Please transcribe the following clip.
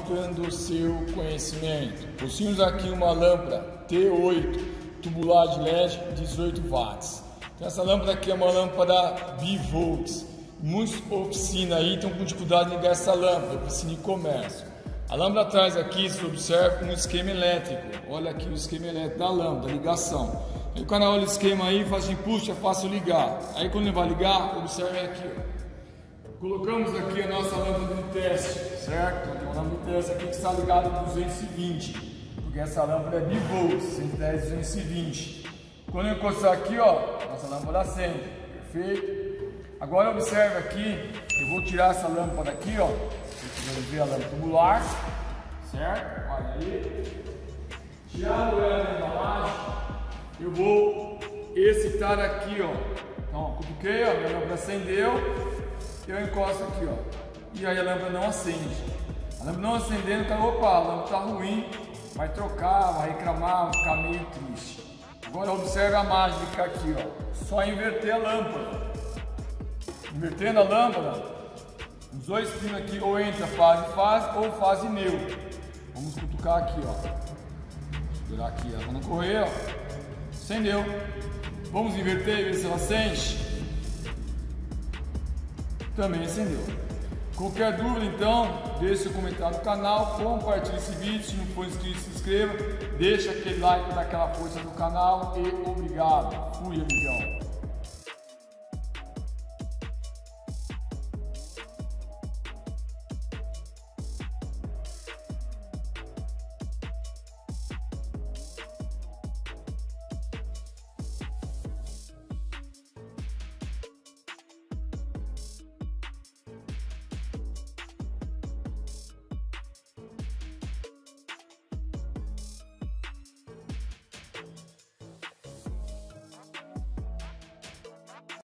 aumentando o seu conhecimento. Possuímos aqui uma lâmpada T8 tubular de LED 18 watts. Então, essa lâmpada aqui é uma lâmpada bivolts. Muitas oficinas aí estão com dificuldade de ligar essa lâmpada, oficina e comércio. A lâmpada atrás aqui se observa um esquema elétrico. Olha aqui o esquema elétrico da lâmpada, ligação. Aí o cara olha o esquema aí e faz assim, puxa, é fácil ligar. Aí quando ele vai ligar, observe aqui, ó. Colocamos aqui a nossa lâmpada de teste, certo? Uma lâmpada de teste aqui que está ligada a 220, porque essa lâmpada é bivolts, 110, 220. Quando eu encostar aqui, ó, nossa lâmpada acende, perfeito? Agora observe aqui, eu vou tirar essa lâmpada aqui, ó, você ver a lâmpada tubular, certo? Olha aí. Tirando ela da embalagem, eu vou excitar aqui, ó. Então, cutuquei, ó, minha lâmpada acendeu. Eu encosto aqui, ó, e aí a lâmpada não acende. A lâmpada não acendendo, cara, opa, a lâmpada tá ruim, vai trocar, vai reclamar, vai ficar meio triste. Agora observe a mágica aqui, ó, só inverter a lâmpada. Invertendo a lâmpada, os dois pinos aqui ou entra fase ou fase neutro. Vamos cutucar aqui, ó, virar aqui, ela não correr, ó, acendeu. Vamos inverter e ver se ela acende. Também acendeu. Qualquer dúvida, então, deixe seu comentário no canal, compartilhe esse vídeo, se não for inscrito, se inscreva, deixa aquele like para dar aquela força no canal e obrigado. Fui, amigão.